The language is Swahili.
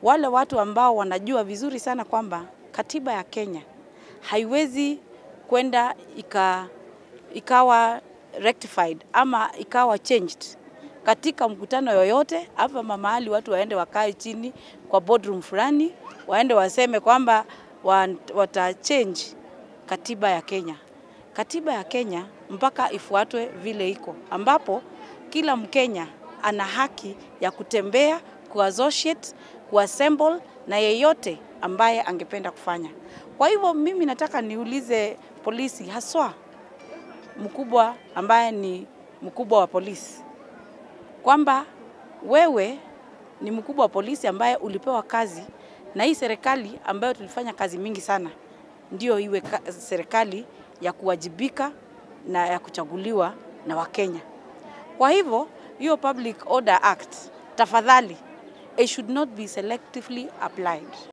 wale watu ambao wanajua vizuri sana kwamba katiba ya Kenya haiwezi kwenda ikawa rectified ama ikawa changed katika mkutano yoyote hapa mahali watu waende wakae chini kwa boardroom fulani waende waseme kwamba watachange katiba ya Kenya. Katiba ya Kenya mpaka ifuatwe vile iko, ambapo kila Mkenya ana haki ya kutembea, kuassociate, kuassemble na yeyote ambaye angependa kufanya. Kwa hivyo mimi nataka niulize polisi, haswa mkubwa ambaye ni mkubwa wa polisi, kwamba wewe ni mkubwa wa polisi ambaye ulipewa kazi na hii serikali ambayo tulifanya kazi mingi sana, ndio iwe serikali ya kuwajibika na ya kuchaguliwa na Wakenya. Kwa hivyo hiyo Public Order Act, tafadhali, it should not be selectively applied.